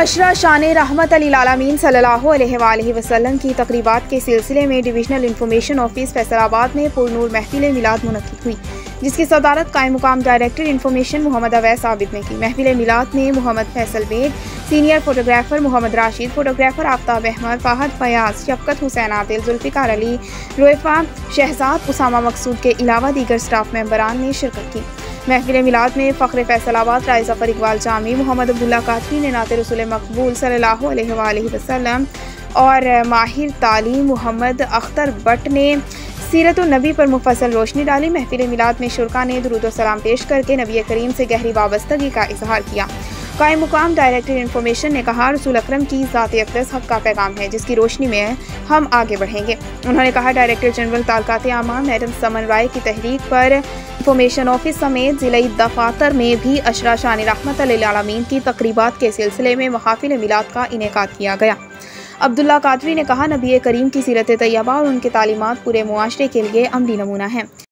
अशरा शान रहमत लिल आलमीन सल्लल्लाहु अलैहि वसल्लम की तकरीबात के सिलसिले में डिविजनल इंफॉर्मेशन ऑफिस फैसलाबाद में पुरनूर महफिल मिलाद मुनक्किद हुई, जिसकी सदारत कायम मुकाम डायरेक्टर इंफॉर्मेशन मोहम्मद अवैस आबिद ने की। महफिल मिलाद में Mohammad Faisal Baig, senior photographer Mohammad Rashid, photographer Aftab Ahmed, Fahad Fayyaz, Shafqat Hussain Adil, Zulfiqar Ali, रोएफा शहजाद, उसामा मकसूद के अलावा दीगर स्टाफ मेंबरान ने शिरकत की। महफिल मिलाद में फ़ख्र फैसलाबाद राय ज़फ़र इकबाल जामी, मोहम्मद अब्दुल्ला कादरी ने नाते रसूल मकबूल सल्लल्लाहु अलैहि वसल्लम और माहिर तालीम मोहम्मद अख्तर बट ने सीरत नबी पर मुफस्सल रोशनी डाली। महफिल मिलाद में शुरका ने दुरूद व सलाम पेश करके नबी करीम से गहरी वाबस्तगी का इजहार किया। कायम मुकाम डायरेक्टर इंफॉर्मेशन ने कहा, रसूल अकरम की ज़ात अक़दस हक़ का पैगाम है, जिसकी रोशनी में हम आगे बढ़ेंगे। उन्होंने कहा, डायरेक्टर जनरल ताल्लुकात आमा मैडम समन राय की तहरीक पर इंफॉर्मेशन ऑफिस समेत ज़िलाई दफातर में भी अशरा शान रहमत लिल आलमीन की तकरीबात के सिलसिले में महफिल मिलाद का इनेकाद किया गया। अब्दुल्ला कादरी ने कहा, नबी करीम की सीरत तैयबा और उनके तालीमात पूरे मुआशरे के लिए अमली नमूना है।